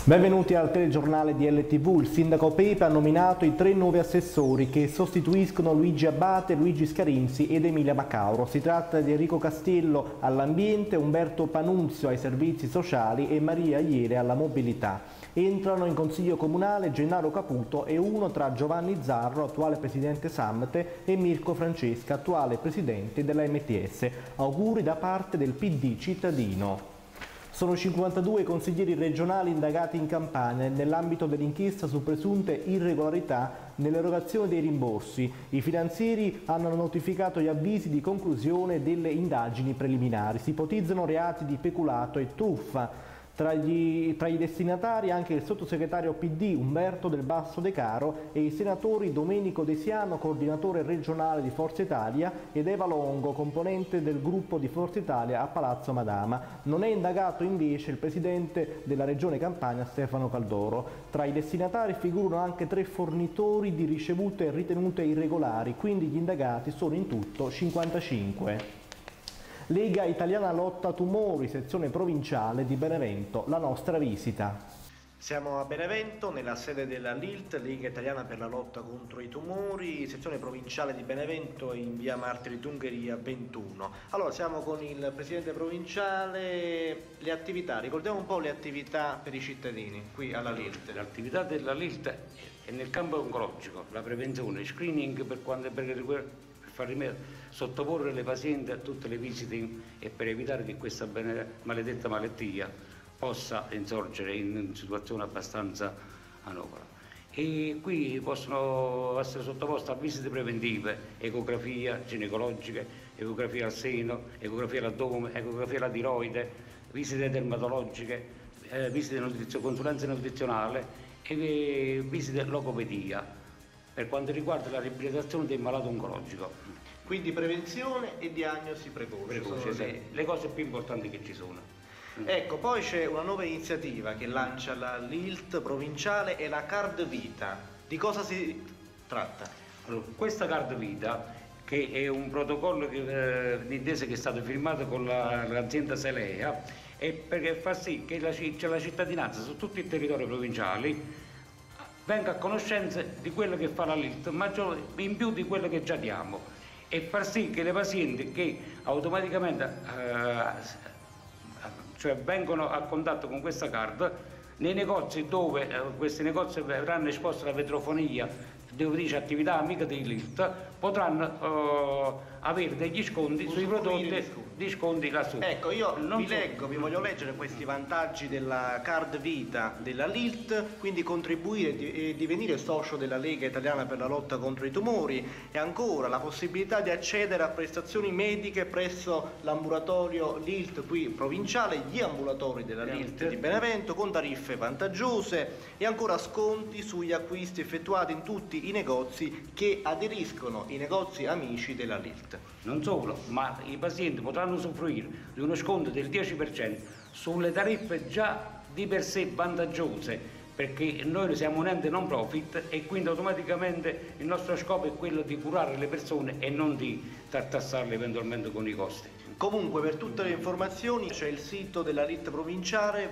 Benvenuti al telegiornale di LTV. Il sindaco Pepe ha nominato i 3 nuovi assessori che sostituiscono Luigi Abate, Luigi Scarinzi ed Emilia Macauro. Si tratta di Enrico Castiello all'ambiente, Umberto Panunzio ai servizi sociali e Maria Iere alla mobilità. Entrano in consiglio comunale Gennaro Caputo e uno tra Giovanni Zarro, attuale presidente Samte, e Mirko Francesca, attuale presidente della MTS. Auguri da parte del PD cittadino. Sono 52 consiglieri regionali indagati in Campania nell'ambito dell'inchiesta su presunte irregolarità nell'erogazione dei rimborsi. I finanzieri hanno notificato gli avvisi di conclusione delle indagini preliminari. Si ipotizzano reati di peculato e truffa. Tra i destinatari anche il sottosegretario PD Umberto Del Basso De Caro e i senatori Domenico De Siano, coordinatore regionale di Forza Italia, ed Eva Longo, componente del gruppo di Forza Italia a Palazzo Madama. Non è indagato invece il presidente della regione Campania Stefano Caldoro. Tra i destinatari figurano anche 3 fornitori di ricevute ritenute irregolari, quindi gli indagati sono in tutto 55. Lega Italiana Lotta Tumori, sezione provinciale di Benevento, la nostra visita. Siamo a Benevento, nella sede della LILT, Lega Italiana per la Lotta contro i Tumori, sezione provinciale di Benevento in via Martiri d'Ungheria 21. Allora, siamo con il presidente provinciale, le attività, ricordiamo un po' le attività per i cittadini qui alla LILT. L'attività della LILT è nel campo oncologico, la prevenzione, screening per sottoporre le pazienti a tutte le visite e per evitare che questa maledetta malattia possa insorgere in situazioni abbastanza anomale. E qui possono essere sottoposte a visite preventive, ecografia ginecologiche, ecografia al seno, ecografia all'addome, ecografia alla tiroide, visite dermatologiche, visite consulenza nutrizionale e visite logopedia, per quanto riguarda la riabilitazione del malato oncologico. Quindi prevenzione e diagnosi precoce. Sì, le cose più importanti che ci sono. Ecco, poi c'è una nuova iniziativa che lancia la LILT provinciale, è la Card Vita. Di cosa si tratta? Allora, questa Card Vita, che è un protocollo d'intesa che è stato firmato con l'azienda Selea, è perché fa sì che la cittadinanza su tutto il territorio provinciale venga a conoscenza di quello che fa la LILT, ma in più di quello che già diamo, e far sì che le pazienti che automaticamente vengono a contatto con questa card, nei negozi dove questi negozi verranno esposti alla vetrofonia, dove dice attività amica dei LILT, potranno avere degli sconti sui prodotti, di sconti lassù. Ecco, io vi voglio leggere questi vantaggi della Card Vita della LILT, quindi contribuire e divenire socio della Lega Italiana per la Lotta contro i Tumori, e ancora la possibilità di accedere a prestazioni mediche presso l'ambulatorio LILT qui provinciale, gli ambulatori della LILT di Benevento con tariffe vantaggiose, e ancora sconti sugli acquisti effettuati in tutti i negozi che aderiscono, i negozi amici della LILT. Non solo, ma i pazienti potranno usufruire di uno sconto del 10% sulle tariffe già di per sé vantaggiose, perché noi siamo un ente non profit e quindi automaticamente il nostro scopo è quello di curare le persone e non di tartassarle eventualmente con i costi. Comunque, per tutte le informazioni c'è il sito della LILT provinciale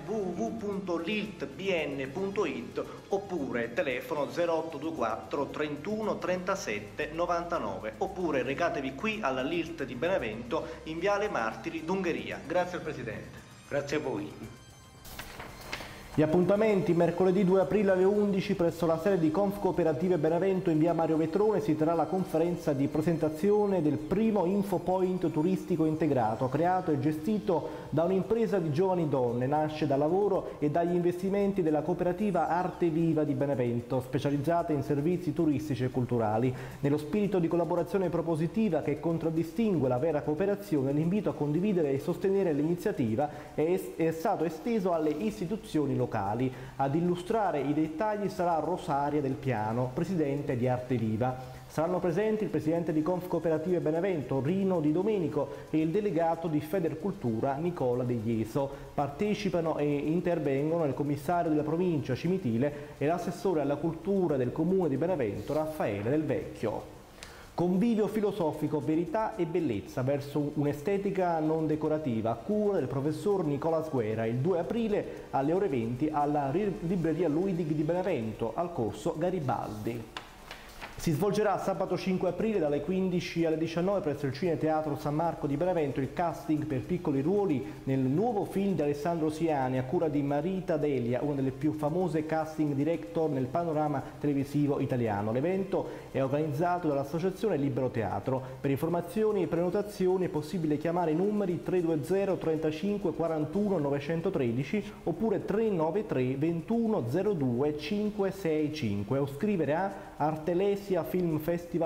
www.liltbn.it oppure telefono 0824 31 37 99, oppure recatevi qui alla LILT di Benevento in viale Martiri d'Ungheria. Grazie al Presidente. Grazie a voi. Gli appuntamenti: mercoledì 2 aprile alle 11 presso la sede di Confcooperative Benevento in via Mario Vetrone si terrà la conferenza di presentazione del primo infopoint turistico integrato, creato e gestito da un'impresa di giovani donne. Nasce dal lavoro e dagli investimenti della cooperativa Arte Viva di Benevento, specializzata in servizi turistici e culturali. Nello spirito di collaborazione propositiva che contraddistingue la vera cooperazione, l'invito a condividere e sostenere l'iniziativa è stato esteso alle istituzioni locali. Ad illustrare i dettagli sarà Rosaria Del Piano, presidente di Arte Viva. Saranno presenti il presidente di Confcooperative Benevento, Rino Di Domenico, e il delegato di Federcultura, Nicola De Ieso. Partecipano e intervengono il commissario della provincia Cimitile e l'assessore alla cultura del comune di Benevento, Raffaele Del Vecchio. Convivio filosofico, verità e bellezza verso un'estetica non decorativa a cura del professor Nicola Sguera il 2 aprile alle ore 20 alla libreria Luidig di Benevento al corso Garibaldi. Si svolgerà sabato 5 aprile dalle 15 alle 19 presso il Cine Teatro San Marco di Benevento il casting per piccoli ruoli nel nuovo film di Alessandro Siani a cura di Marita Delia, una delle più famose casting director nel panorama televisivo italiano. L'evento è organizzato dall'Associazione Libero Teatro. Per informazioni e prenotazioni è possibile chiamare i numeri 320 35 41 913 oppure 393 21 02 565 o scrivere a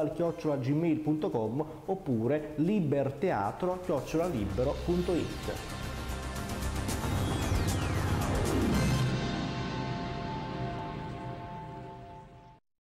artelesiafilmfestival@gmail.com oppure liberteatro@libero.it.